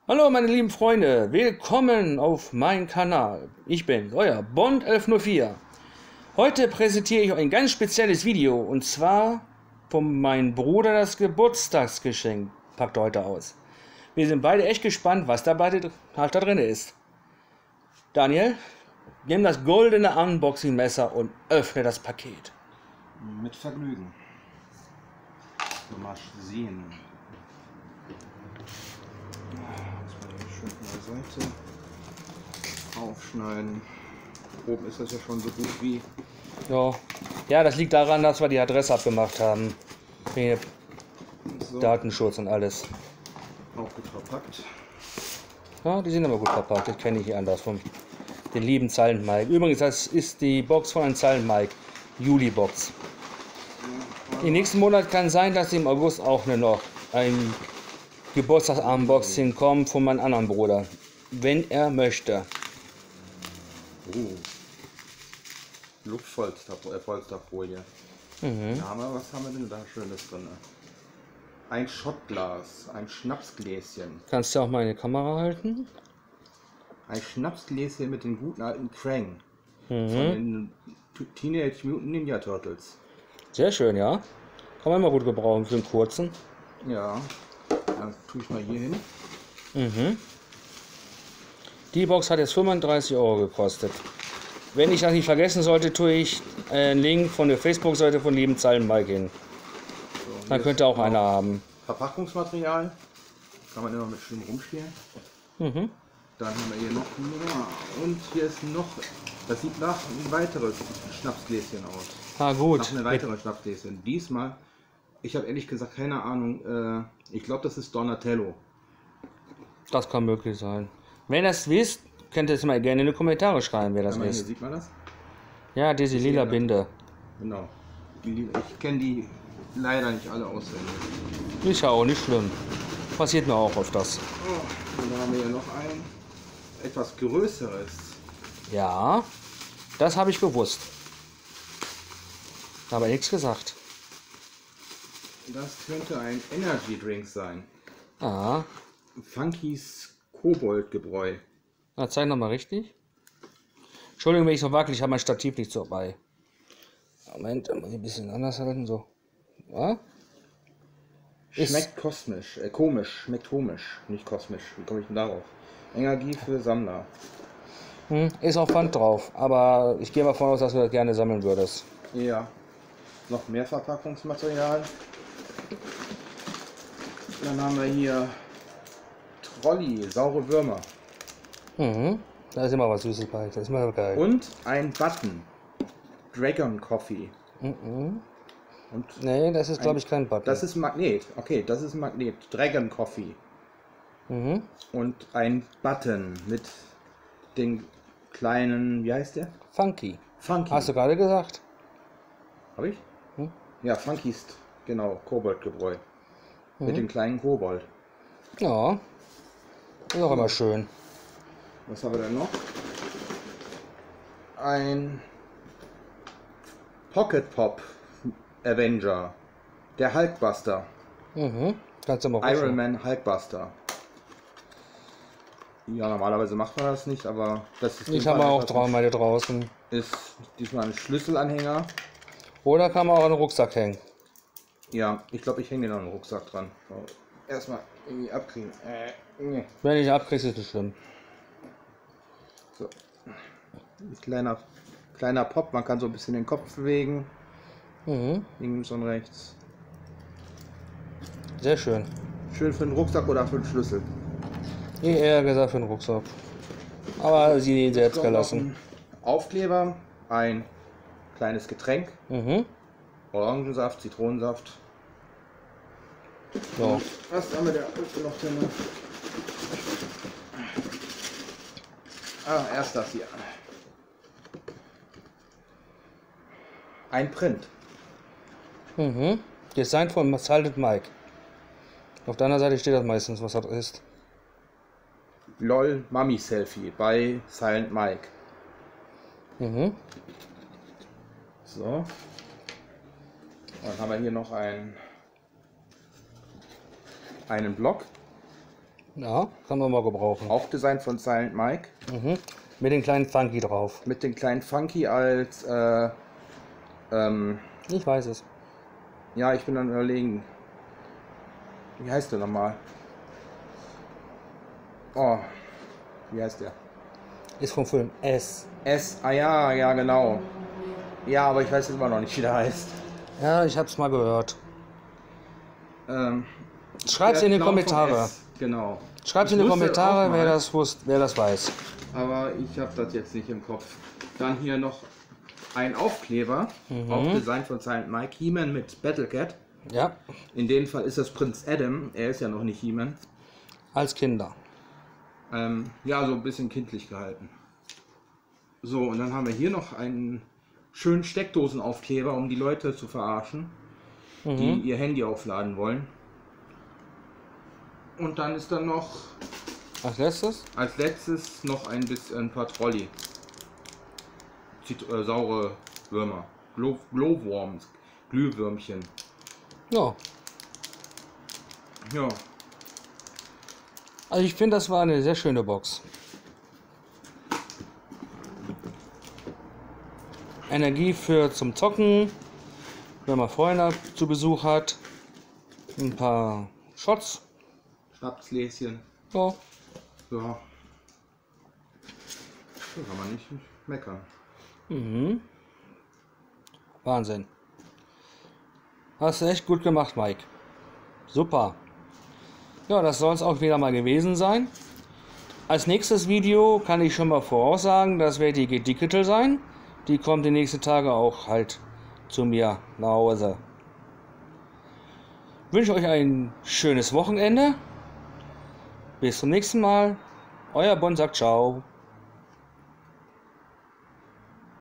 Hallo meine lieben Freunde, willkommen auf meinem Kanal. Ich bin euer Bond 1104. Heute präsentiere ich euch ein ganz spezielles Video und zwar von meinem Bruder das Geburtstagsgeschenk packt heute aus. Wir sind beide echt gespannt, was da drin ist. Daniel, nimm das goldene Unboxing-Messer und öffne das Paket. Mit Vergnügen. Mal sehen. Schön von der Seite aufschneiden. Oben ist das ja schon so gut wie. Ja, das liegt daran, dass wir die Adresse abgemacht haben. So, Datenschutz und alles. auch gut verpackt. Ja, die sind aber gut verpackt, das kenne ich nicht anders von den lieben Silent Mike. Übrigens, das ist die Box von einem Silent Mike, Juli-Box. Im nächsten Monat kann sein, dass im August auch noch ein Geburtstags-Unboxing kommt von meinem anderen Bruder, wenn er möchte. Luftpolsterfolie. Mhm. Was haben wir denn da Schönes drin? Ein Schottglas, ein Schnapsgläschen. Kannst du auch mal in die Kamera halten? Ein Schnapsgläschen mit den guten alten Krang. Mhm. Von den Teenage Mutant Ninja Turtles. Sehr schön, ja. Kann man immer gut gebrauchen für einen kurzen. Ja, dann tue ich mal hier hin. Mhm. Die Box hat jetzt 35 € gekostet. Wenn ich das nicht vergessen sollte, tue ich einen Link von der Facebook-Seite von lieben Silent Mike hin. So, Dann könnte auch einer haben. Verpackungsmaterial. Kann man immer mit schön rumspielen. Mhm. Dann haben wir hier noch mehr. Und hier ist noch, das sieht nach ein weiteres Schnapsgläschen aus. Ah gut. Nach einem weiteren Schnapsgläschen. Diesmal, ich habe ehrlich gesagt keine Ahnung, ich glaube das ist Donatello. Das kann möglich sein. Wenn ihr es wisst, könnt ihr es mal gerne in die Kommentare schreiben, wer das Hier ist. sieht man das? Ja, diese lila Binde. Genau. Ich kenne die leider nicht alle auswendig. Ist ja auch nicht schlimm. Passiert mir auch öfters. Oh, und dann haben wir hier noch ein etwas größeres. Ja, das habe ich gewusst. Aber nichts gesagt. Das könnte ein Energy Drink sein. Ah, Funkys Koboldgebräu. na, zeig nochmal richtig. Entschuldigung, wenn ich so wackel, ich habe mein Stativ nicht so bei. Moment, muss ich ein bisschen anders halten, so. Ja? Schmeckt kosmisch, komisch, schmeckt komisch, nicht kosmisch. Wie komme ich denn darauf? Energie für Sammler. Ist auch Pfand drauf, aber ich gehe mal davon aus, dass du das gerne sammeln würdest. Ja. Noch mehr Verpackungsmaterial. Dann haben wir hier Trolli, saure Würmer. Mhm. Da ist immer was Süßes bei, das ist immer geil. Und ein Button. Dragon Coffee. Mhm. Und Nee, das ist glaube ich kein Button. das ist ein Magnet. Okay, das ist ein Magnet. Dragon Coffee. Mhm. Und ein Button mit den kleinen, wie heißt der? Funky. Funky. Hast du gerade gesagt? Hab ich? Hm? Ja, Funky ist, genau, Koboldgebräu. Mit dem kleinen Kobold. Ja. Ist auch immer schön. Was haben wir denn noch? Ein Pocket Pop Avenger. Der Hulkbuster. Mhm. Kannst du mal Iron rutschen. Man Hulkbuster. Ja, normalerweise macht man das nicht, aber das ist. Ich habe auch meine draußen. Ist diesmal ein Schlüsselanhänger. Oder kann man auch an den Rucksack hängen. Ja, ich glaube, ich hänge den an den Rucksack dran. So. Erstmal irgendwie abkriegen. Nee. Wenn ich abkriegst, ist es schlimm. So. Ein kleiner Pop, man kann so ein bisschen den Kopf bewegen. Mhm. Links und rechts. Sehr schön. Schön für den Rucksack oder für den Schlüssel. Ich eher gesagt für den Rucksack. Aber sie selbst Kommt noch gelassen. ein Aufkleber, ein kleines Getränk, Mhm. Orangensaft, Zitronensaft. So. Was haben wir da noch drin? Erst das hier. Ein Print. Mhm. Design von Silent Mike. Auf der anderen Seite steht das meistens, was das ist. LOL Mami Selfie bei Silent Mike. Mhm. So. Dann haben wir hier noch einen Block. Ja, kann man mal gebrauchen. Auch Design von Silent Mike. Mhm. Mit dem kleinen Funky drauf. Mit dem kleinen Funky als, Ich weiß es. ja, ich bin dann überlegen. Wie heißt der nochmal? Oh, wie heißt der? Ist vom Film S. Ja, ja, genau. Ja, aber ich weiß jetzt immer noch nicht, wie der heißt. Ja, ich hab's mal gehört. Ähm, Schreibt's in die der Clown vom Kommentare. S, genau. Schreibt's Ich in die wusste Kommentare, auch wer mal, das weiß. Aber ich habe das jetzt nicht im Kopf. Dann hier noch ein Aufkleber. Auch Design von Silent Mike. He-Man mit Battlecat. Ja, In dem Fall ist das Prinz Adam. Er ist ja noch nicht He-Man. als Kinder. Ja, so ein bisschen kindlich gehalten. So, und dann haben wir hier noch einen schönen Steckdosenaufkleber, um die Leute zu verarschen, die ihr Handy aufladen wollen. Und dann ist dann noch Als letztes noch ein paar Trolli. Saure Würmer. Glowworms. Glühwürmchen. Ja, Ja. also ich finde, das war eine sehr schöne Box. Energie für zum Zocken, wenn man Freunde zu Besuch hat. Ein paar Shots. Schnapsgläschen. Ja, Ja. Da kann man nicht meckern. Wahnsinn. Hast du echt gut gemacht, Mike. Super. Ja, das soll es auch wieder mal gewesen sein. Als nächstes Video kann ich schon mal voraussagen, das wird die Digital sein. Die kommt die nächsten Tage auch halt zu mir nach Hause. Ich wünsche euch ein schönes Wochenende. Bis zum nächsten Mal. Euer Bon sagt ciao.